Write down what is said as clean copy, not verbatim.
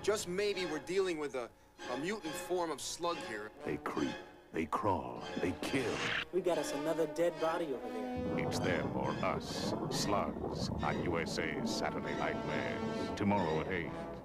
Just maybe we're dealing with a mutant form of slug here. They creep, they crawl, they kill. We got us another dead body over there. It's them or us. Slugs on USA's Saturday Night Live. Tomorrow at 8.